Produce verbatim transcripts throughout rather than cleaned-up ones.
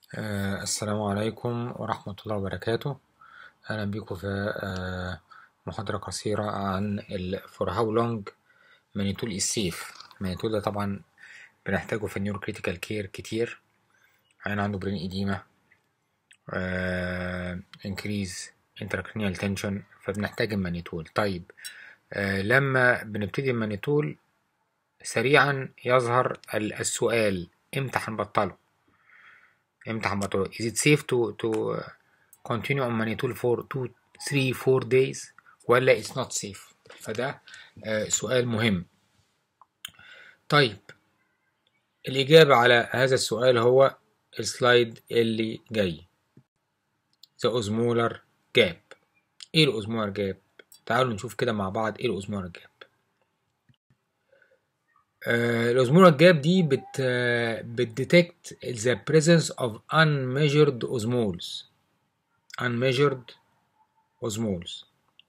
آه السلام عليكم ورحمة الله وبركاته. أهلا بكم في آه محاضرة قصيرة عن ال for how long mannitol is safe. mannitol ده طبعا بنحتاجه في النيورو كريتيكال كير كتير. عين عنده برين إديمة، آه increase intracranial tension، فبنحتاج المانيتول. طيب آه لما بنبتدي المانيتول سريعا يظهر السؤال: امتى هنبطله؟ امتى هنبطله؟ is it safe to to continue on mannitol for two three four days ولا it's not safe؟ فده آه سؤال مهم. طيب الإجابة على هذا السؤال هو السلايد اللي جاي، the osmolar gap. ايه الأوزمولار جاب؟ تعالوا نشوف كده مع بعض ايه الأوزمولار جاب. آه الأوزمولار جاب دي بت آه بتديتكت the presence of unmeasured osmoles unmeasured osmoles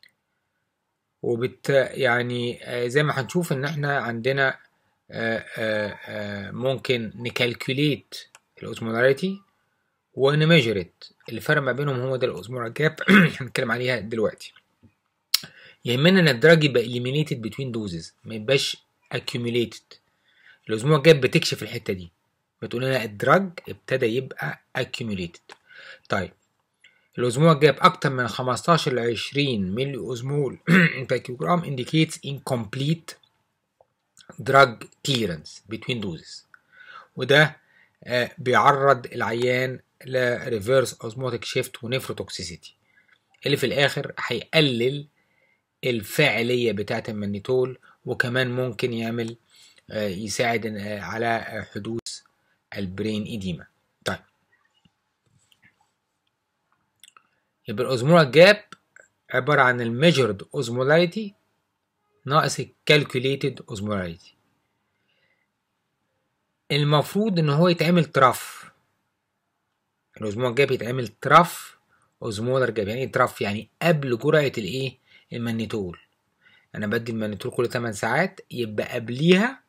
وبت يعني زي ما هنشوف ان احنا عندنا آآ آآ ممكن نكالكوليت الاوزمولاريتي ونميجرت. الفرق ما بينهم هو ده الاوزمولار جاب هنتكلم عليها دلوقتي. يهمنا ان الدراج يبقى eliminated between doses، ما يبقاش accumulated. الاوزمولار جاب بتكشف الحته دي، بتقول لنا الدراج ابتدى يبقى accumulated. طيب الأوزمولار جاب أكتر من خمستاشر لعشرين ملي أوزمول per kilogram indicates incomplete drug clearance between doses، وده آه بيعرض العيان ل reverse osmotic shift ونفروتوكسيسيتي اللي في الآخر هيقلل الفاعلية بتاعة المانيتول، وكمان ممكن يعمل آه يساعد آه على حدوث البرين إديما. طيب يبقى الأوزمولار جاب عبارة عن الميجرد اوزمولاريتي ناقص الكالكوليتد اوزمولاريتي. المفروض ان هو يتعمل تراف، الاوزمولار جاب يتعمل تراف اوزمولار جاب. يعني ايه تراف؟ يعني قبل جرعة الايه؟ المانيتول. انا بدي المانيتول كل تمن ساعات، يبقى قبليها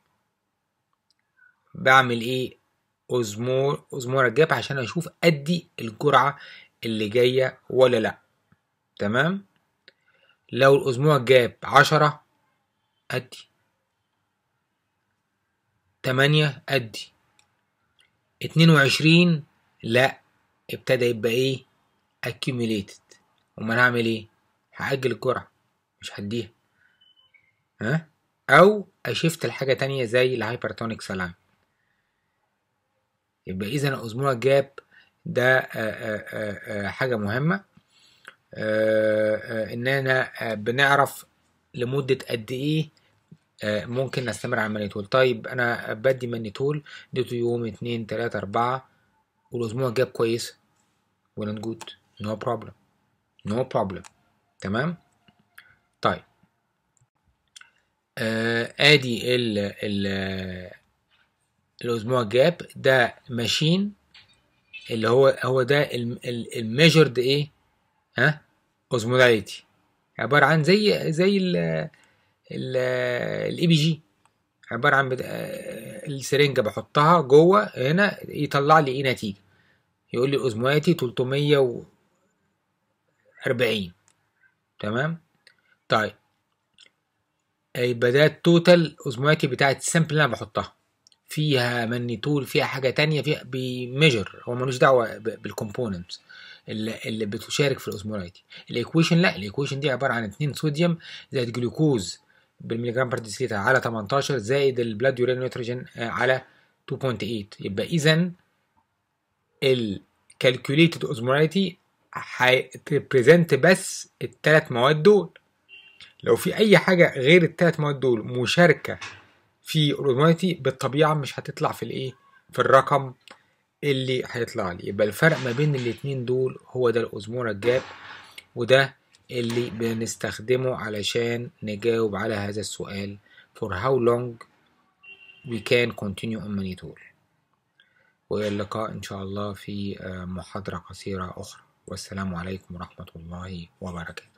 بعمل ايه؟ اوزمول اوزمولار جاب عشان اشوف ادي الجرعة اللي جاية ولا لا. تمام؟ لو الاوزمولار جاب عشرة ادي، تمانية ادي، اتنين وعشرين لا، ابتدى يبقى ايه؟ accumulated. امال هعمل ايه؟ هأجل الجرعة، مش هديها، ها؟ او اشفت لحاجة تانية زي الهايبرتونيك سلام. يبقى اذا الاوزمولار جاب ده آآ آآ حاجة مهمة، اننا بنعرف لمدة قد ايه ممكن نستمر على المانيتول. طيب انا بدي مانيتول اديته يوم اتنين تلاتة اربعة والاوزمولار جاب كويسة، well and good، no problem no problem. تمام؟ طيب آه ادي ال ال الاوزمولار جاب ده ماشين اللي هو هو ده الميجرد ايه؟ ها؟ اوزمولاريتي، عبارة عن زي زي ال ال الاي بي جي، عبارة عن السرنجة بحطها جوه هنا يطلع لي ايه نتيجة، يقول لي اوزمولاريتي تلتمية واربعين. تمام؟ طيب يبقى ده التوتال اوزمولاريتي بتاعت السامبل اللي انا بحطها، فيها مانيتول فيها حاجه تانية، فيها بيميجر، هو ملوش دعوه بالكومبوننتس اللي, اللي بتشارك في الاوزمولاريتي. الايكويشن لا، الايكويشن دي عباره عن اتنين صوديوم زائد جلوكوز بالمليجرام بر ديسيليتر على تمنتاشر زائد البلاد يورين نيتروجين على اتنين فاصلة تمانية. يبقى اذا الكالكوليتد اوزمولاريتي هتبريزنت بس الثلاث مواد دول. لو في اي حاجه غير الثلاث مواد دول مشاركه في الاوزمولاريتي بالطبيعه مش هتطلع في الايه؟ في الرقم اللي هيطلع لي. يبقى الفرق ما بين الاتنين دول هو ده الاوزمولار جاب، وده اللي بنستخدمه علشان نجاوب على هذا السؤال for how long we can continue on mannitol. والى اللقاء ان شاء الله في محاضرة قصيرة اخرى، والسلام عليكم ورحمة الله وبركاته.